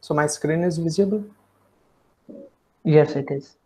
So my screen is visible. Yes, it is.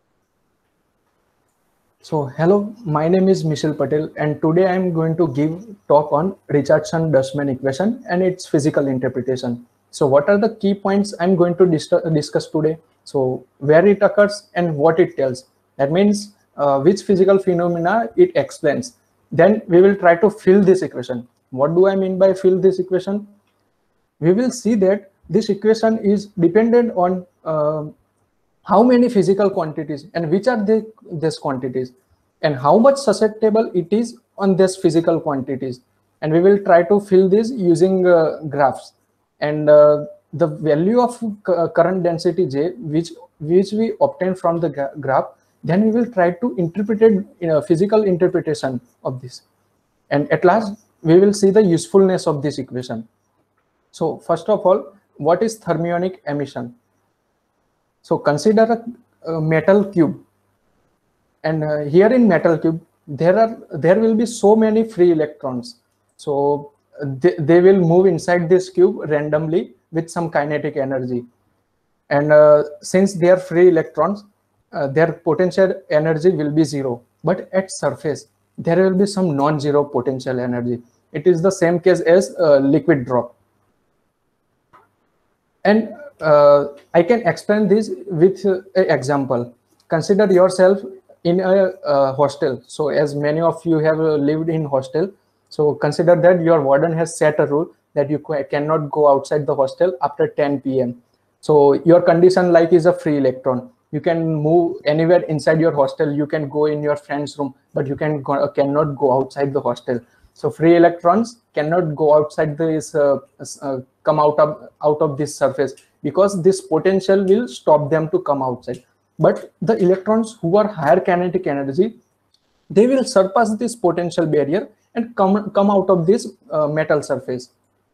So hello, my name is Michel Patel, and today I am going to give talk on Richardson-Dustman equation and its physical interpretation. So what are the key points I'm going to discuss today? So where it occurs and what it tells. That means which physical phenomena it explains. Then we will try to fill this equation. What do I mean by fill this equation? We will see that this equation is dependent on how many physical quantities and which are these quantities and how much susceptible it is on these physical quantities, and we will try to fill this using graphs, and the value of current density J which we obtain from the graph, then we will try to interpret it in a physical interpretation of this, and at last we will see the usefulness of this equation. So first of all, what is thermionic emission? So consider a metal cube, and here in metal cube there will be so many free electrons. So they will move inside this cube randomly with some kinetic energy, and since they are free electrons, their potential energy will be zero. But at surface there will be some non-zero potential energy. It is the same case as liquid drop. And I can explain this with an example. Consider yourself in a hostel. So as many of you have lived in hostel, so consider that your warden has set a rule that you cannot go outside the hostel after 10 p.m. So your condition like is a free electron. You can move anywhere inside your hostel. You can go in your friend's room, but you cannot go outside the hostel. So free electrons cannot go outside this, come out of this surface, because this potential will stop them to come outside. But the electrons who are higher kinetic energy, they will surpass this potential barrier and come out of this metal surface.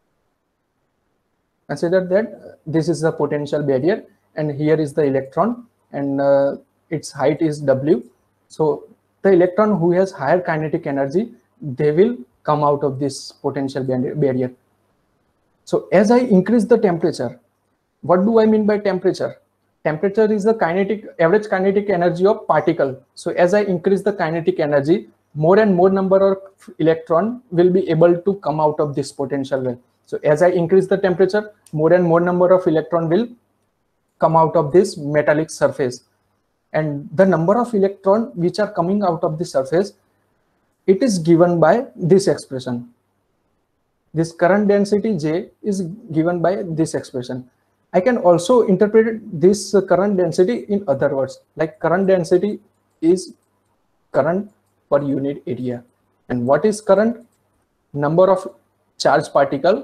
Consider that this is the potential barrier, and here is the electron, and its height is W. So the electron who has higher kinetic energy, they will come out of this potential barrier. So as I increase the temperature, what do I mean by temperature? Temperature is the average kinetic energy of particle. So as I increase the kinetic energy, more and more number of electron will be able to come out of this potential well. So as I increase the temperature, more and more number of electron will come out of this metallic surface, and the number of electron which are coming out of the surface, it is given by this expression. This current density J is given by this expression. I can also interpret this current density in other words, like current density is current per unit area. And what is current? Number of charged particle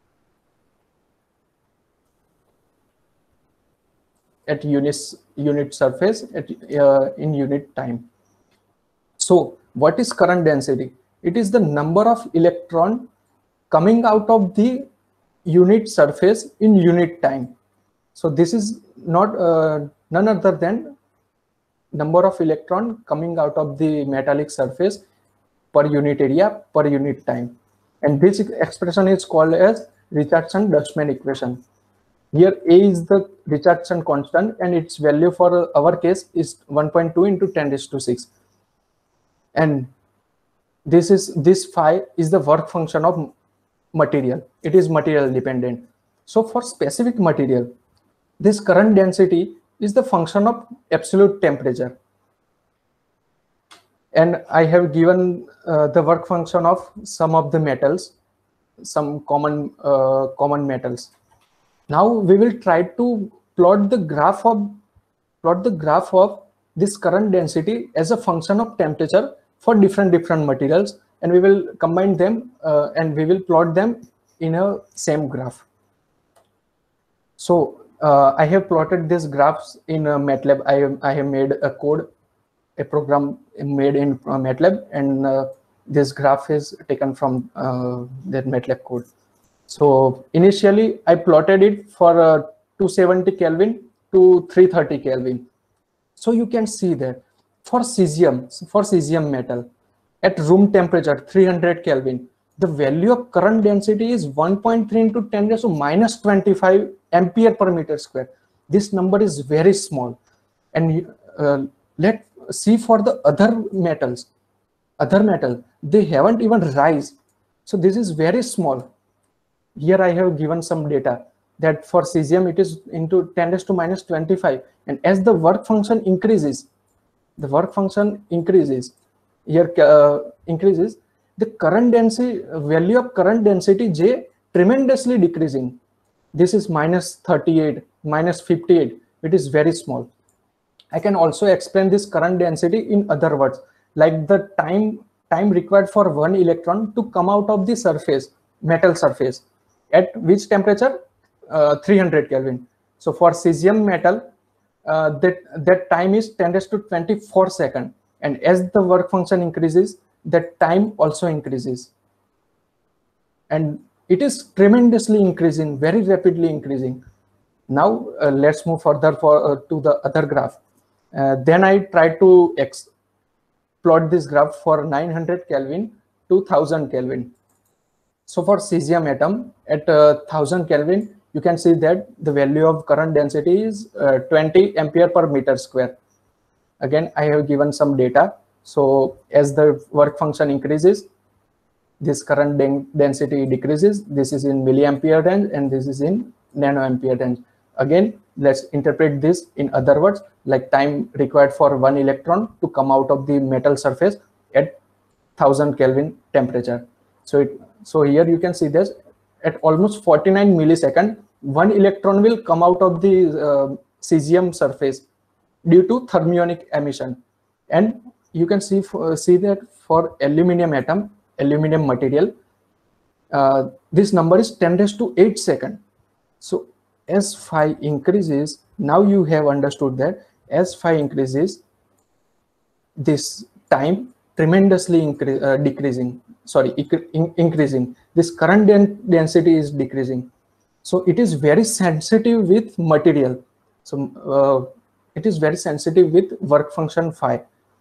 at unit surface in unit time. So what is current density? It is the number of electron coming out of the unit surface in unit time. So this is not none other than number of electron coming out of the metallic surface per unit area per unit time, and this expression is called as Richardson-Dustman equation. Here A is the Richardson constant, and its value for our case is 1.2 into 10⁶, and this phi is the work function of material. It is material dependent. So for specific material, this current density is the function of absolute temperature, and I have given the work function of some of the metals, some common metals. Now we will try to plot the graph of this current density as a function of temperature for different materials, and we will combine them and we will plot them in a same graph. So I have plotted these graphs in MATLAB. I have made a program made in MATLAB, and this graph is taken from that MATLAB code. So initially I plotted it for 270 Kelvin to 330 Kelvin. So you can see that for cesium metal at room temperature 300 Kelvin, the value of current density is 1.3 into 10⁻⁻25 ampere per meter square. This number is very small. And let's see for the other metals. Other metal, they haven't even rise. So this is very small. Here I have given some data that for cesium it is into 10 raised to minus 25, and as the work function increases, the work function increases here, increases, the current density, value of current density J tremendously decreasing. This is minus 38, minus 58. It is very small. I can also explain this current density in other words, like the time required for one electron to come out of the surface, metal surface, at which temperature? 300 Kelvin. So for cesium metal, that time is 10 raised to 24 second, and as the work function increases, that time also increases, and it is tremendously increasing, very rapidly increasing. Now let's move further to the other graph. Then I try to plot this graph for 900 Kelvin to 1000 Kelvin. So for cesium atom at 1000 Kelvin, you can see that the value of current density is 20 ampere per meter square. Again, I have given some data. So as the work function increases, this current density decreases. This is in milliampere range and this is in nanoampere range. Again, let's interpret this in other words, like time required for one electron to come out of the metal surface at 1000 Kelvin temperature. So here you can see this at almost 49 millisecond, one electron will come out of the cesium surface due to thermionic emission. And you can see that for aluminum atom, aluminum material, this number is 10 raised to 8 second. So as phi increases, now you have understood that as phi increases, this time tremendously increasing. This current density is decreasing. So it is very sensitive with material. So it is very sensitive with work function phi.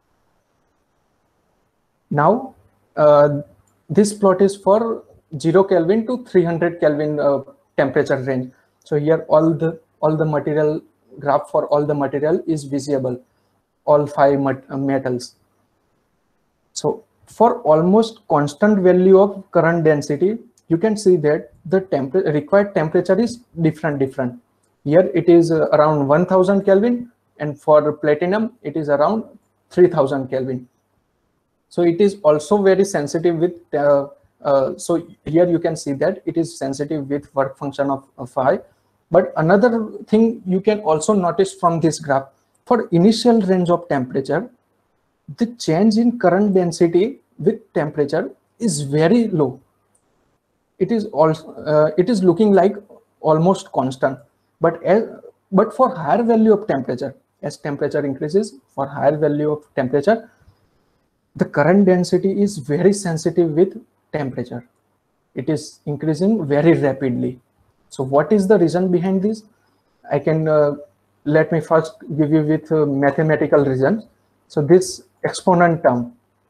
Now this plot is for 0 Kelvin to 300 Kelvin temperature range. So here all the material graph for all the material is visible, all five metals. So for almost constant value of current density, you can see that the required temperature is different. Here it is around 1000 Kelvin, and for platinum it is around 3000 Kelvin. So it is also very sensitive with so here you can see that it is sensitive with work function of phi. But another thing you can also notice from this graph, for initial range of temperature, the change in current density with temperature is very low. It is also it is looking like almost constant, but for higher value of temperature, as temperature increases, for higher value of temperature, the current density is very sensitive with temperature. It is increasing very rapidly. So what is the reason behind this? I can let me first give you with mathematical reasons. So this exponent term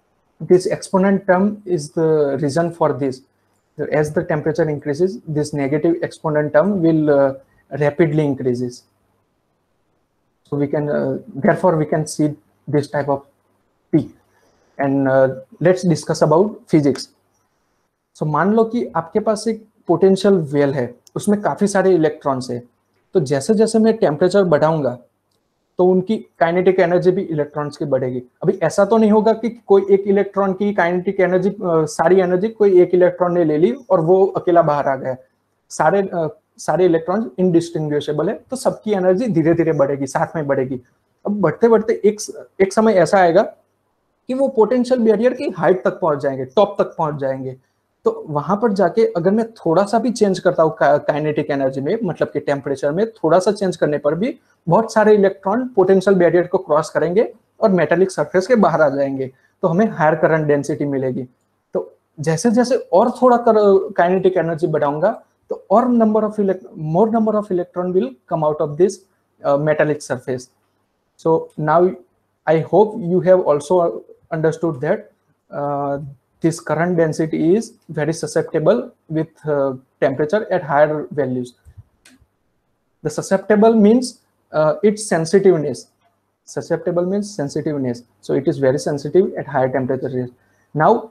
is the reason for this. As the temperature increases, this negative exponent term will rapidly increases. So we can therefore we can see this type of P. And let's discuss about physics. So मान लो कि आपके पास एक potential well है, उसमें काफी सारे electrons है, तो जैसे जैसे मैं टेम्परेचर बढ़ाऊंगा तो उनकी काइनेटिक एनर्जी भी इलेक्ट्रॉन्स की बढ़ेगी. अभी ऐसा तो नहीं होगा कि कोई एक इलेक्ट्रॉन की काइनेटिक एनर्जी, सारी एनर्जी कोई एक इलेक्ट्रॉन ने ले ली और वो अकेला बाहर आ गया. सारे इलेक्ट्रॉन्स इनडिस्टिंग्विशेबल है, तो सबकी एनर्जी धीरे धीरे बढ़ेगी, साथ में बढ़ेगी. अब बढ़ते बढ़ते एक समय ऐसा आएगा कि वो पोटेंशियल बैरियर की हाइट तक पहुंच जाएंगे, टॉप तक पहुंच जाएंगे. तो वहां पर जाके अगर मैं थोड़ा सा भी चेंज करता हूँ काइनेटिक एनर्जी में, मतलब कि टेम्परेचर में थोड़ा सा चेंज करने पर भी बहुत सारे इलेक्ट्रॉन पोटेंशियल बैरियर को क्रॉस करेंगे और मेटेलिक सरफेस के बाहर आ जाएंगे, तो हमें हायर करंट डेंसिटी मिलेगी. तो जैसे जैसे और थोड़ा काइनेटिक एनर्जी बढ़ाऊंगा तो और more number of electron will come out of this metallic surface. So now I hope you have also understood that this current density is very susceptible with temperature at higher values. The susceptible means its sensitiveness. Susceptible means sensitiveness. So it is very sensitive at higher temperatures. Now,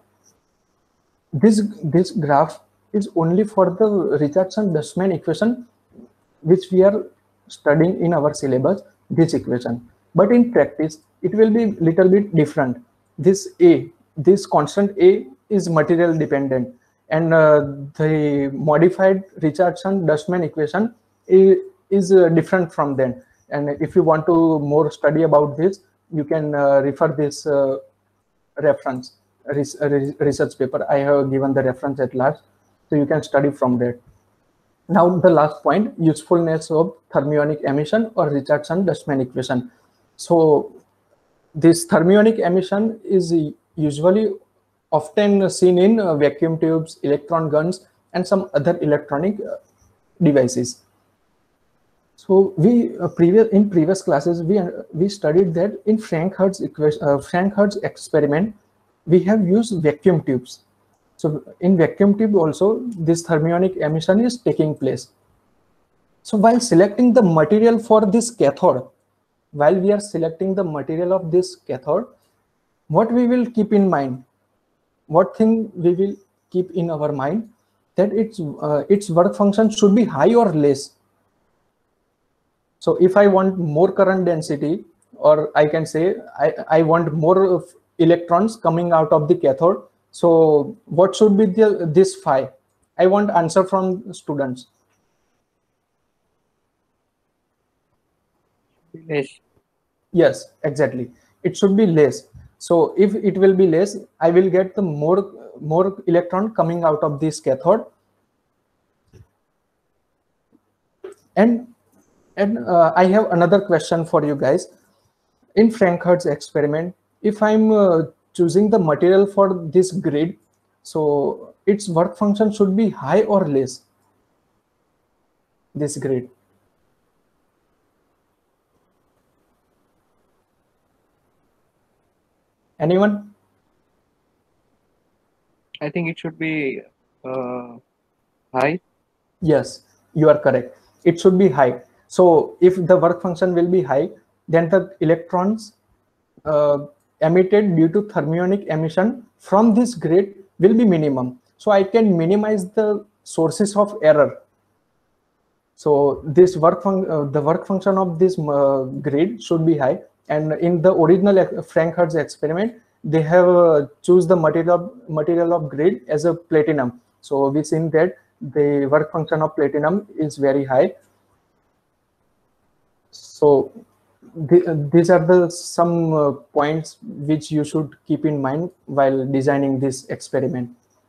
this graph is only for the Richardson-Dustman equation, which we are studying in our syllabus, this equation. But in practice, it will be little bit different. This constant A is material dependent, and the modified Richardson-Dustman equation is different from that. And if you want to more study about this, you can refer this reference research paper. I have given the reference at last, so you can study from that. Now the last point, usefulness of thermionic emission or Richardson-Dustman equation. So this thermionic emission is usually often seen in vacuum tubes, electron guns, and some other electronic devices. So we in previous classes we studied that in Frank-Hertz equation, Frank-Hertz experiment, we have used vacuum tubes. So in vacuum tube also, this thermionic emission is taking place. So while selecting the material for this cathode, while we are selecting the material of this cathode, what we will keep in mind? What thing we will keep in our mind? That its work function should be high or less. So if I want more current density, or I can say I want more electrons coming out of the cathode, so what should be this phi? I want answer from students. Less. Yes, exactly. It should be less. So if it will be less, I will get the more electron coming out of this cathode. And I have another question for you guys. In Frank-Hertz experiment, if I'm choosing the material for this grid, so its work function should be high or less? This grid. Anyone? I think it should be high. Yes, you are correct. It should be high. So if the work function will be high, then the electrons emitted due to thermionic emission from this grid will be minimum. So I can minimize the sources of error. So this the work function of this grid should be high. And in the original Frank-Hertz experiment, they have choose the material of grid as a platinum. So we seen that the work function of platinum is very high. So these are some points which you should keep in mind while designing this experiment.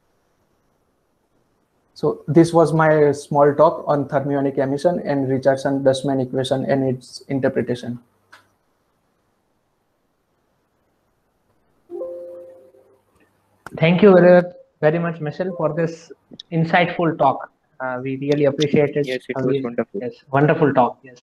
So this was my small talk on thermionic emission and Richardson-Dustman equation and its interpretation. Thank you very much, Michelle, for this insightful talk. We really appreciate it. Yes, it was wonderful. Yes, wonderful talk. Yes.